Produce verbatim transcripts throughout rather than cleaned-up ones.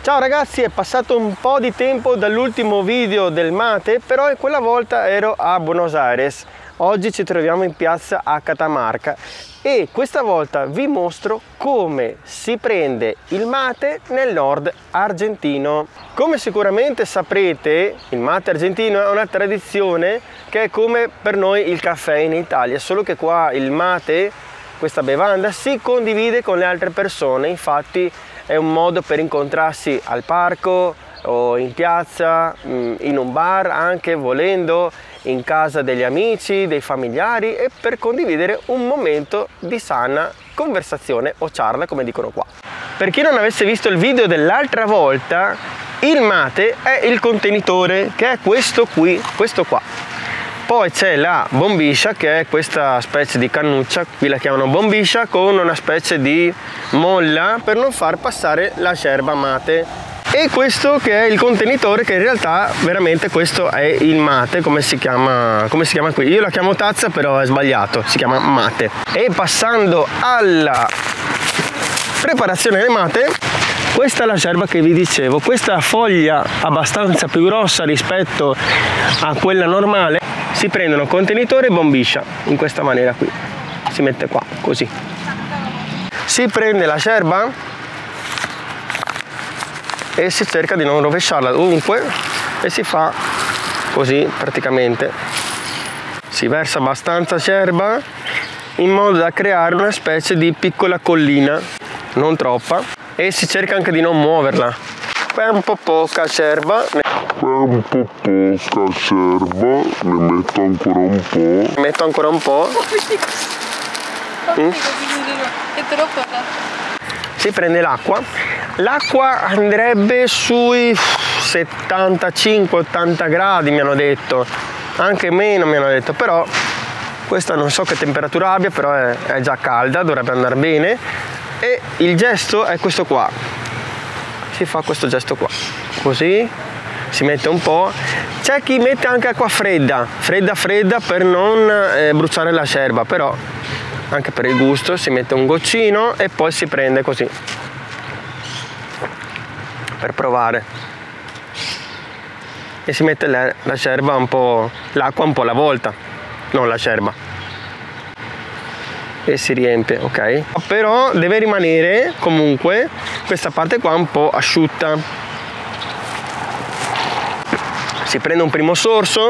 Ciao ragazzi, è passato un po' di tempo dall'ultimo video del mate, però quella volta ero a Buenos Aires. Oggi ci troviamo in piazza a Catamarca e questa volta vi mostro come si prende il mate nel nord argentino. Come sicuramente saprete, il mate argentino è una tradizione che è come per noi il caffè in Italia, solo che qua il mate, questa bevanda, si condivide con le altre persone. Infatti è un modo per incontrarsi al parco o in piazza, in un bar, anche volendo, in casa degli amici, dei familiari, e per condividere un momento di sana conversazione o charla, come dicono qua. Per chi non avesse visto il video dell'altra volta, il mate è il contenitore, che è questo qui, questo qua. Poi c'è la bombiscia, che è questa specie di cannuccia, qui la chiamano bombiscia, con una specie di molla per non far passare la yerba mate. E questo che è il contenitore, che in realtà veramente questo è il mate, come si chiama, come si chiama qui. Io la chiamo tazza, però è sbagliato, si chiama mate. E passando alla preparazione del mate, questa è la yerba che vi dicevo. Questa foglia abbastanza più grossa rispetto a quella normale. Si prendono contenitore e bombiscia in questa maniera qui, si mette qua così, si prende la yerba e si cerca di non rovesciarla ovunque e si fa così praticamente. Si versa abbastanza yerba in modo da creare una specie di piccola collina, non troppa, e si cerca anche di non muoverla. Qua è un po' poca yerba, Qua è un po' poca yerba, ne metto ancora un po'. Metto ancora un po'. Mm? Si prende l'acqua. L'acqua andrebbe sui settantacinque ottanta gradi, mi hanno detto. Anche meno mi hanno detto, però questa non so che temperatura abbia, però è, è già calda, dovrebbe andare bene. E il gesto è questo qua. Si fa questo gesto qua, così, si mette un po'. C'è chi mette anche acqua fredda, fredda fredda per non eh, bruciare la yerba, però anche per il gusto si mette un goccino e poi si prende così, per provare. E si mette la, la yerba un po', l'acqua un po' alla volta, non la yerba. E si riempie, ok? Però deve rimanere comunque questa parte qua un po' asciutta. Si prende un primo sorso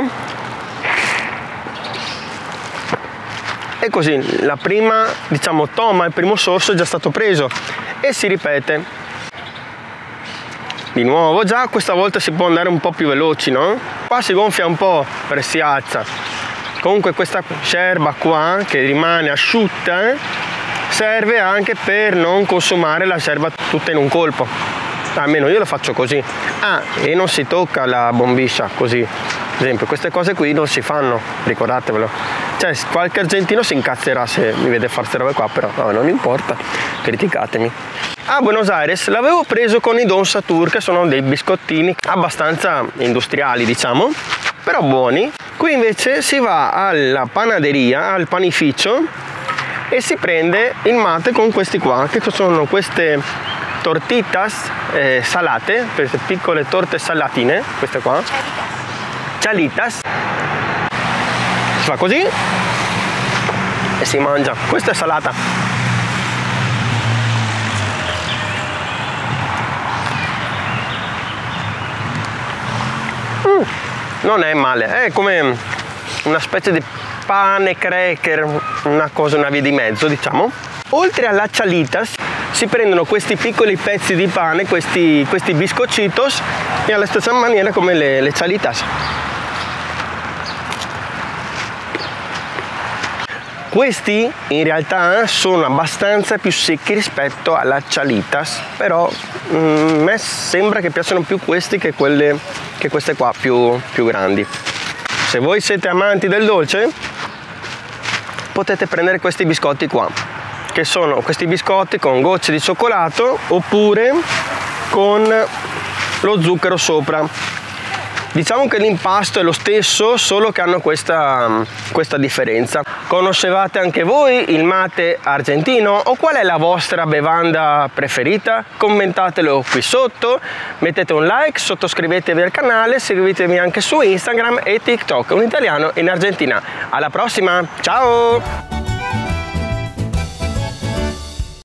e così la prima, diciamo, toma, il primo sorso è già stato preso e si ripete di nuovo. Già questa volta si può andare un po' più veloci, no? Qua si gonfia un po' per si alza. Comunque questa yerba qua, che rimane asciutta, eh, serve anche per non consumare la yerba tutta in un colpo. Almeno io lo faccio così. Ah, e non si tocca la bombiscia così. Ad esempio, queste cose qui non si fanno, ricordatevelo. Cioè, qualche argentino si incazzerà se mi vede fare queste robe qua, però no, non importa, criticatemi. A Buenos Aires l'avevo preso con i Don Satur, che sono dei biscottini abbastanza industriali, diciamo, però buoni. Qui invece si va alla panaderia, al panificio, e si prende il mate con questi qua, che sono queste tortitas eh, salate, queste piccole torte salatine, queste qua, chalitas. Si fa così e si mangia. Questa è salata. Mm. Non è male, è come una specie di pane cracker, una cosa, una via di mezzo, diciamo. Oltre alla chalitas si prendono questi piccoli pezzi di pane, questi, questi biscoccitos, e alla stessa maniera come le, le chalitas. Questi in realtà sono abbastanza più secchi rispetto alla chalitas, però a mm, me sembra che piacciono più questi che, quelle, che queste qua più, più grandi. Se voi siete amanti del dolce, potete prendere questi biscotti qua, che sono questi biscotti con gocce di cioccolato oppure con lo zucchero sopra. Diciamo che l'impasto è lo stesso, solo che hanno questa, questa differenza. Conoscevate anche voi il mate argentino o qual è la vostra bevanda preferita? Commentatelo qui sotto, mettete un like, sottoscrivetevi al canale, seguitemi anche su Instagram e TikTok, un italiano in Argentina. Alla prossima, ciao!